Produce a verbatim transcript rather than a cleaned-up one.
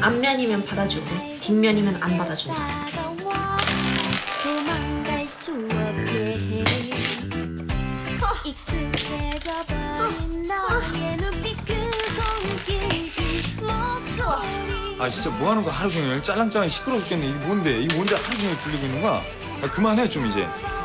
앞면이면 받아주고 뒷면이면 안 받아준다. 아 진짜 뭐 하는 거야 하루 종일 짤랑짤랑 시끄러워 죽겠네. 이게 뭔데? 이게 뭔데 하루 종일 들리고 있는 거야? 아, 그만해 좀 이제.